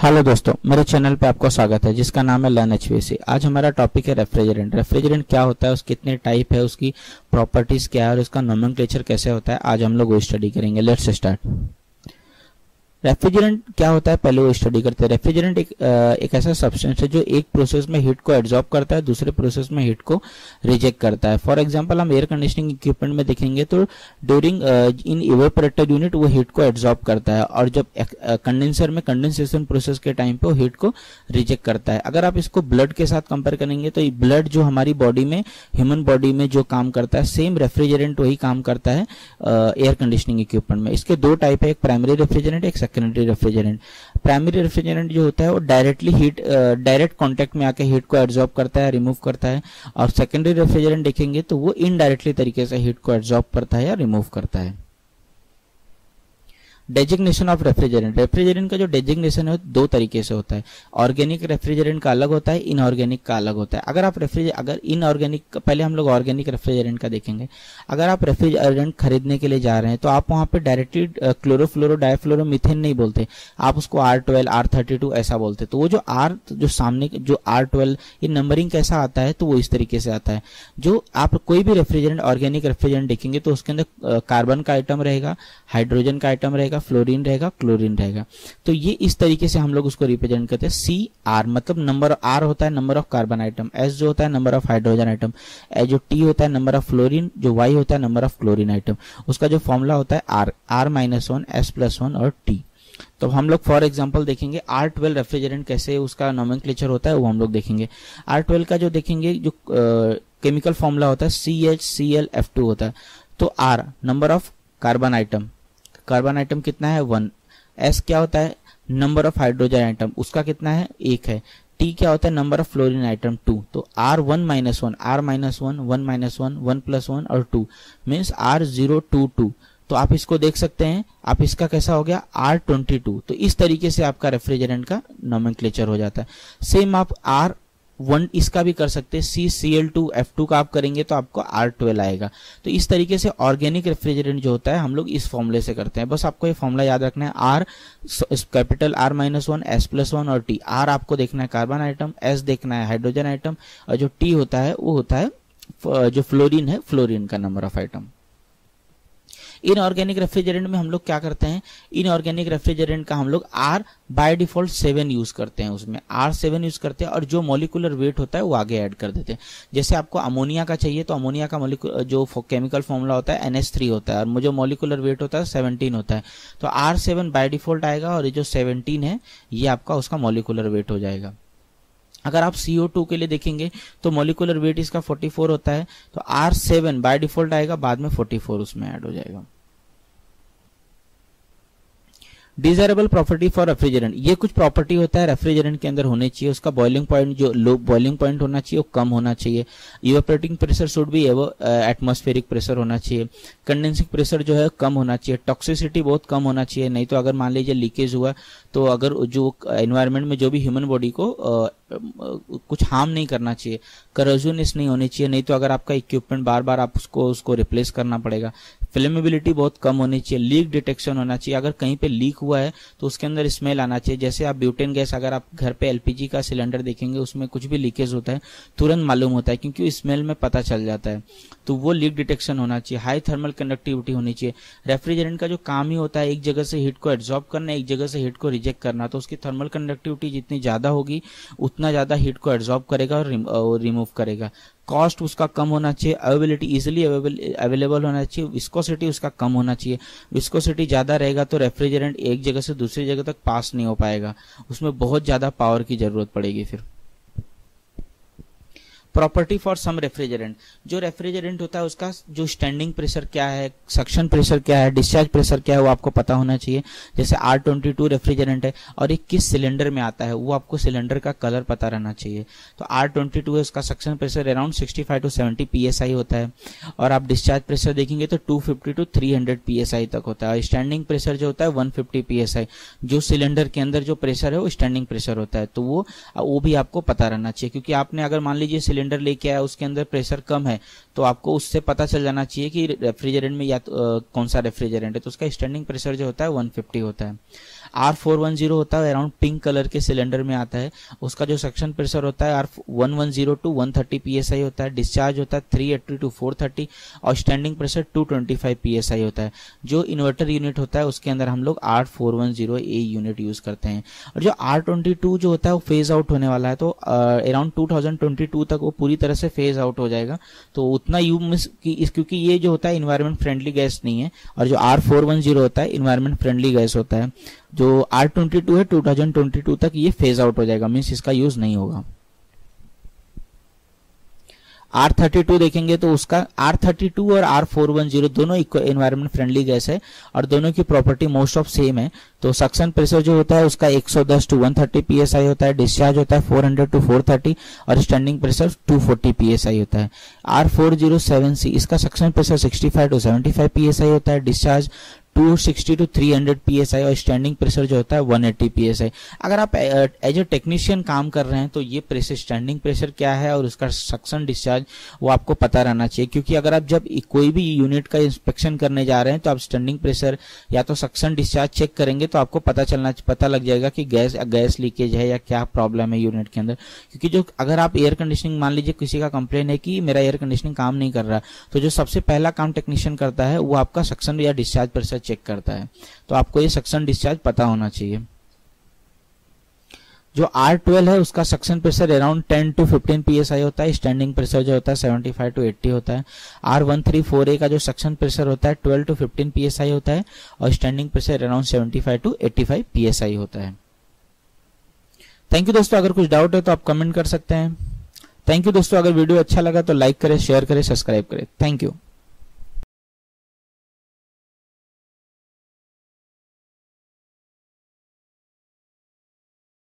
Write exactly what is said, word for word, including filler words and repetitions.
Hello दोस्तों, मेरे channel पे आपका स्वागत है जिसका नाम है लर्न एचवीएसी। आज हमारा टॉपिक है रेफ्रिजरेंट। रेफ्रिजरेंट क्या होता है, उसके कितने टाइप है, उसकी प्रॉपर्टीज क्या है और उसका नोमेनक्लेचर कैसे होता है, आज हम लोग वो स्टडी करेंगे। Let's start. रेफ्रिजरेंट क्या होता है पहले वो स्टडी करते हैं। रेफ्रिजरेंट एक एक ऐसा सब्सटेंस है जो एक प्रोसेस में हीट को एब्जॉर्ब करता है, दूसरे प्रोसेस में हीट को रिजेक्ट करता है। फॉर एग्जांपल हम एयर कंडीशनिंग इक्विपमेंट में देखेंगे तो ड्यूरिंग इन इवेपोरेटर यूनिट वो हीट को एब्जॉर्ब करता है और जब कंडेंसर में कंडेंसेशन प्रोसेस के टाइम पे वो हीट को रिजेक्ट करता है। अगर आप इसको ब्लड के साथ कंपेयर करेंगे तो ब्लड जो हमारी बॉडी में, ह्यूमन बॉडी में जो काम करता है, सेम रेफ्रिजरेंट वही काम करता है एयर कंडीशनिंग इक्विपमेंट में। इसके दो टाइप है, एक प्राइमरी रेफ्रिजरेंट, एक सेकेंडरी रेफ्रिजरेंट। प्राइमरी रेफ्रिजरेंट जो होता है वो डायरेक्टली हीट डायरेक्ट कांटेक्ट में आके हीट को एब्जॉर्ब करता है, रिमूव करता है। और सेकेंडरी रेफ्रिजरेंट देखेंगे तो वो इनडायरेक्टली तरीके से हीट को एब्जॉर्ब करता है या रिमूव करता है। Designation of refrigerant. रेफ्रिजरेंट का जो डेजिग्नेशन है दो तरीके से होता है। ऑर्गेनिक रेफ्रिजरेंट का अलग होता है, इनऑर्गेनिक का अलग होता है। अगर आप रेफ्रिजरेंट अगर इनऑर्गेनिक पहले हम लोग ऑर्गेनिक रेफ्रिजरेंट का देखेंगे। अगर आप रेफ्रिजरेंट खरीदने के लिए जा रहे हैं तो आप वहां पे डायरेक्टली क्लोरोफ्लोरो डायफ्लोरो मीथेन नहीं बोलते, आप उसको R twelve R thirty two ऐसा बोलते। तो वो जो आर जो सामने जो आर ट्वेल्व ये नंबरिंग कैसा आता है तो वो इस तरीके से आता है। जो आप कोई भी रेफ्रिजरेंट ऑर्गेनिक रेफ्रिजरेंट देखेंगे तो उसके अंदर कार्बन का आइटम रहेगा, हाइड्रोजन का आइटम रहेगा, फ्लोरीन रहेगा, क्लोरीन रहेगा। तो ये इस तरीके से हम लोग उसको रिप्रेजेंट करते हैं। सी आर मतलब नंबर, आर होता है number of carbon atom, S जो होता है number of hydrogen atom, A जो टी होता है नंबर ऑफ फ्लोरीन, जो वाई होता है नंबर ऑफ क्लोरीन आइटम। उसका जो फॉर्मूला होता है R, R minus one, S plus one और टी। तो हम लोग फॉर एग्जांपल देखेंगे आर ट्वेल्व रेफ्रिजरेंट कैसे उसका नोमेनक्लेचर होता है वो हम लोग देखेंगे। आर ट्वेल्व का जो देखेंगे जो केमिकल फॉर्मूला होता है C H C L F two होता है। तो R number of carbon atom, carbon atom कितना है वन। एस क्या होता है नंबर ऑफ हाइड्रोजन आइटम, उसका कितना है एक है। टी क्या होता है number of fluorine atom two. तो R one minus one, R minus one, one minus one, one plus one और two means R zero two two. तो आप इसको देख सकते हैं, आप इसका कैसा हो गया आर ट्वेंटी टू। तो इस तरीके से आपका रेफ्रिजरेंट का नोमेनक्लेचर हो जाता है। सेम आप आर वन इसका भी कर सकते हैं, C C L two F two का आप करेंगे तो आपको आर ट्वेल्व आएगा। तो इस तरीके से ऑर्गेनिक रेफ्रिजरेंट जो होता है हम लोग इस फॉर्मूले से करते हैं। बस आपको ये फॉर्मूला याद रखना है, R capital R minus one, S plus one और टी। आर आपको देखना है कार्बन आइटम, एस देखना है हाइड्रोजन आइटम और जो टी होता है वो होता है जो फ्लोरीन है, फ्लोरीन का number of atom. Inorganic refrigerant में हम लोग क्या करते हैं, इनऑर्गेनिक रेफ्रिजरेंट का हम लोग R by default seven use करते हैं, उसमें आर सेवन यूज करते हैं और जो मॉलिक्यूलर वेट होता है वो आगे ऐड कर देते हैं। जैसे आपको अमोनिया का चाहिए तो अमोनिया का मॉलिक्यूलर जो केमिकल फॉर्मूला होता है एन एच थ्री होता है और जो मॉलिक्यूलर वेट होता है सेवनटीन होता है। तो आर सेवन बाय डिफॉल्ट आएगा और ये जो सेवनटीन है ये आपका उसका मॉलिक्यूलर वेट हो जाएगा। अगर आप सी ओ टू के लिए देखेंगे तो मॉलिक्यूलर वेट इसका फोर्टी फोर होता है, तो आर सेवन बाय डिफॉल्ट आएगा, बाद में फोर्टी फोर उसमें ऐड हो जाएगा। डिजायरेबल प्रॉपर्टी फॉर रेफ्रिजरेंट, ये कुछ प्रॉपर्टी होता है रेफ्रिजरेंट के अंदर होने चाहिए। उसका बॉइलिंग पॉइंट जो लो बॉइलिंग पॉइंट होना चाहिए वो कम होना चाहिए। Evaporating pressure should be atmospheric pressure होना चाहिए। कंडेंसिंग प्रेशर जो है कम होना चाहिए। टॉक्सिसिटी बहुत कम होना चाहिए, नहीं तो अगर मान लीजिए लीकेज हुआ तो अगर जो एनवायरनमेंट में जो भी ह्यूमन बॉडी को आ, कुछ हार्म नहीं करना चाहिए। करोजननेस नहीं होनी चाहिए, नहीं तो अगर आपका इक्विपमेंट बार बार आप उसको उसको रिप्लेस करना पड़ेगा। फ्लेमेबिलिटी बहुत कम होनी चाहिए। लीक डिटेक्शन होना चाहिए, अगर कहीं पे लीक हुआ है तो उसके अंदर स्मेल आना चाहिए। जैसे आप ब्यूटेन गैस, अगर आप घर पे एलपीजी का सिलेंडर देखेंगे उसमें कुछ भी लीकेज होता है तुरंत मालूम होता है क्योंकि स्मेल में पता चल जाता है। तो वो लीक डिटेक्शन होना चाहिए। हाई थर्मल कंडक्टिविटी होनी चाहिए। रेफ्रिजरेंट का जो काम ही होता है एक जगह से हीट को एब्जॉर्ब करना, एक जगह से हीट को रिजेक्ट करना। तो उसकी थर्मल कंडक्टिविटी जितनी ज्यादा होगी उतना ज्यादा हीट को एब्जॉर्ब करेगा और रिमूव करेगा। कॉस्ट उसका कम होना चाहिए। अवेलेबिलिटी इजीली अवेलेबल होना चाहिए। विस्कोसिटी उसका कम होना चाहिए। विस्कोसिटी ज्यादा रहेगा तो रेफ्रिजरेंट एक जगह से दूसरी जगह तक पास नहीं हो पाएगा, उसमें बहुत ज्यादा पावर की जरूरत पड़ेगी। फिर प्रॉपर्टी फॉर सम रेफ्रिजरेंट, जो रेफ्रिजरेंट होता है उसका जो स्टैंडिंग प्रेशर क्या है, सक्शन प्रेशर क्या है, डिस्चार्ज प्रेशर क्या है वो आपको पता होना चाहिए। जैसे आर ट्वेंटी टू रेफ्रिजरेंट है और ये किस सिलेंडर में आता है वो आपको सिलेंडर का कलर पता रहना चाहिए। तो आर ट्वेंटी टू है, उसका suction pressure around sixty five to seventy PSI होता है और आप डिस्चार्ज प्रेशर देखेंगे तो two fifty to three hundred PSI तक होता है। स्टैंडिंग प्रेशर जो होता है वन फिफ्टी पीएसआई, जो सिलेंडर के अंदर जो प्रेशर है वो स्टैंडिंग प्रेशर होता है। तो वो वो भी आपको पता रहना चाहिए क्योंकि आपने अगर मान लीजिए सिलेंडर लेके आया उसके अंदर प्रेशर कम है तो आपको उससे पता चल जाना चाहिए कि रेफ्रिजरेंट में या तो, कौन सा रेफ्रिजरेंट है। तो उसका स्टैंडिंग प्रेशर जो होता है वन फिफ्टी होता है। आर फोर वन जीरो होता है अराउंड पिंक कलर के सिलेंडर में आता है, उसका जो सक्शन प्रेशर होता है R one one zero to one thirty P S I होता है, डिस्चार्ज होता है three eighty to four thirty और standing pressure two twenty five P S I होता है। जो इन्वर्टर यूनिट होता है उसके अंदर हम लोग R four one zero A unit use करते हैं। और जो आर ट्वेंटी टू जो होता है वो फेज आउट होने वाला है, तो around two thousand twenty two तक वो पूरी तरह से फेज आउट हो जाएगा, तो उतना यूज क्योंकि ये जो होता है इन्वायरमेंट फ्रेंडली गैस नहीं है, और जो आर फोर वन जीरो होता है इन्वायरमेंट फ्रेंडली गैस होता है। जो आर ट्वेंटी टू है टू थाउजेंड ट्वेंटी टू तक ये फेज आउट हो जाएगा, मीन्स इसका यूज नहीं होगा। आर थर्टी टू देखेंगे तो उसका आर थर्टी टू और आर फोर वन जीरो दोनों एनवायरमेंट फ्रेंडली गैस है और दोनों की प्रॉपर्टी मोस्ट ऑफ सेम है। तो सक्शन प्रेशर जो होता है उसका one ten to one thirty PSI होता है, डिस्चार्ज होता है four hundred to four thirty और standing pressure two forty PSI होता है। R four zero seven C इसका suction pressure sixty five to seventy five PSI होता है, discharge two sixty to three hundred PSI और standing pressure जो होता है वन एटी पीएसआई। अगर आप एज ए टेक्नीशियन काम कर रहे हैं तो ये प्रेशर स्टैंडिंग प्रेशर क्या है और उसका सक्शन डिस्चार्ज वो आपको पता रहना चाहिए, क्योंकि अगर आप जब कोई भी यूनिट का इंस्पेक्शन करने जा रहे हैं तो आप स्टैंडिंग प्रेशर या तो सक्शन डिस्चार्ज चेक करेंगे तो आपको पता चलना पता लग जाएगा कि गैस गैस लीकेज है या क्या प्रॉब्लम है यूनिट के अंदर। क्योंकि जो अगर आप एयर कंडीशनिंग मान लीजिए किसी का कंप्लेन है कि मेरा एयर कंडीशनिंग काम नहीं कर रहा, तो जो सबसे पहला काम टेक्नीशियन करता है वो आपका सक्शन या डिस्चार्ज प्रेशर चेक करता है, तो आपको ये सक्शन डिस्चार्ज पता होना चाहिए। जो आर ट्वेल्व है उसका suction pressure around ten to fifteen PSI होता है, स्टैंडिंग प्रेशर जो होता है सेवेंटी फाइव टू एटी होता है। R one three four A का जो सक्शन प्रेशर होता है ट्वेल्व टू फिफ्टीन पीएसआई होता है और standing pressure around seventy five to eighty five PSI होता है। थैंक यू दोस्तों, अगर कुछ डाउट है तो आप कमेंट कर सकते हैं। थैंक यू दोस्तों, अगर वीडियो अच्छा लगा तो लाइक करें, शेयर करें, सब्सक्राइब करें। Thank you.